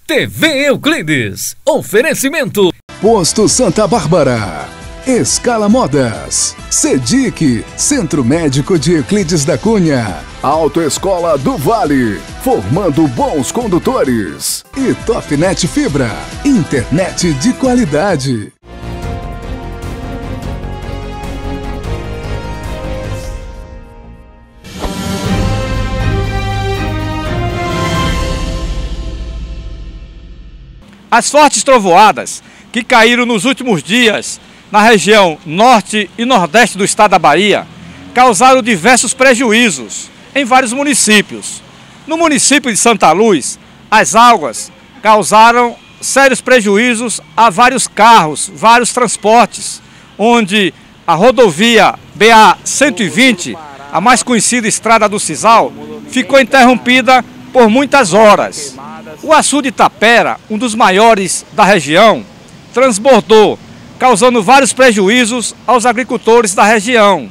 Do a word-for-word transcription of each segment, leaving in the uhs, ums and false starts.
T V Euclides, oferecimento. Posto Santa Bárbara, Escala Modas, Sedic, Centro Médico de Euclides da Cunha, Autoescola do Vale, formando bons condutores, e Topnet Fibra, internet de qualidade. As fortes trovoadas que caíram nos últimos dias na região norte e nordeste do estado da Bahia causaram diversos prejuízos em vários municípios. No município de Santa Luz, as águas causaram sérios prejuízos a vários carros, vários transportes, onde a rodovia B A cento e vinte, a mais conhecida estrada do Cisal, ficou interrompida por muitas horas. O açude Itapera, um dos maiores da região, transbordou, causando vários prejuízos aos agricultores da região.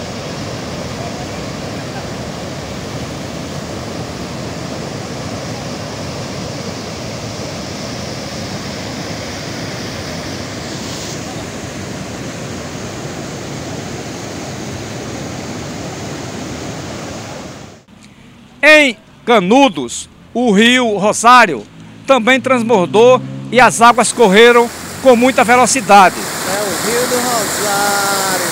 Em Canudos, o rio Rosário também transbordou e as águas correram com muita velocidade. É o rio do Rosário.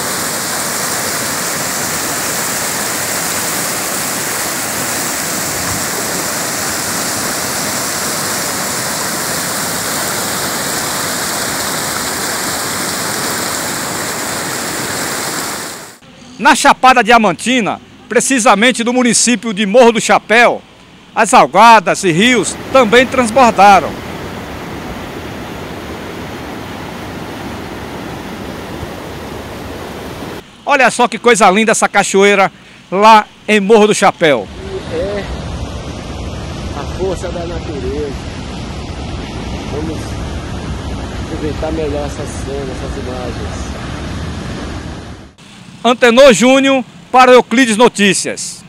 Na Chapada Diamantina, precisamente do município de Morro do Chapéu, as algadas e rios também transbordaram. Olha só que coisa linda essa cachoeira lá em Morro do Chapéu. É a força da natureza. Vamos aproveitar melhor essa cena, essas imagens. Antenor Júnior para Euclides Notícias.